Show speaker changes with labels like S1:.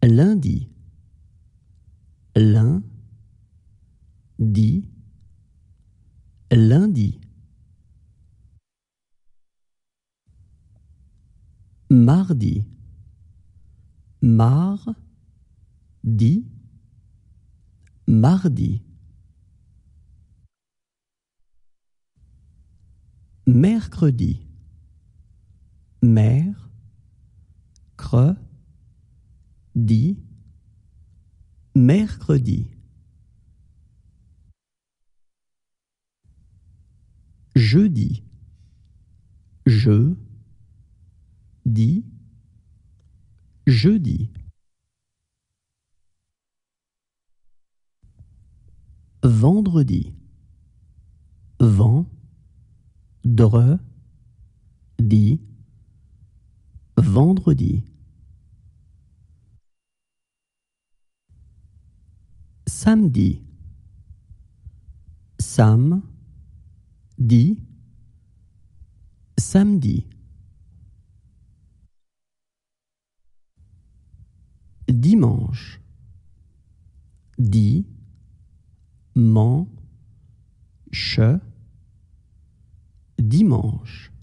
S1: lundi, lundi, lundi. Mardi, mardi, mardi. Mercredi, mercredi, mercredi. Jeudi, jeudi, jeudi. Vendredi, vendredi, vendredi. Samedi, samedi, samedi. Dimanche, dimanche, dimanche.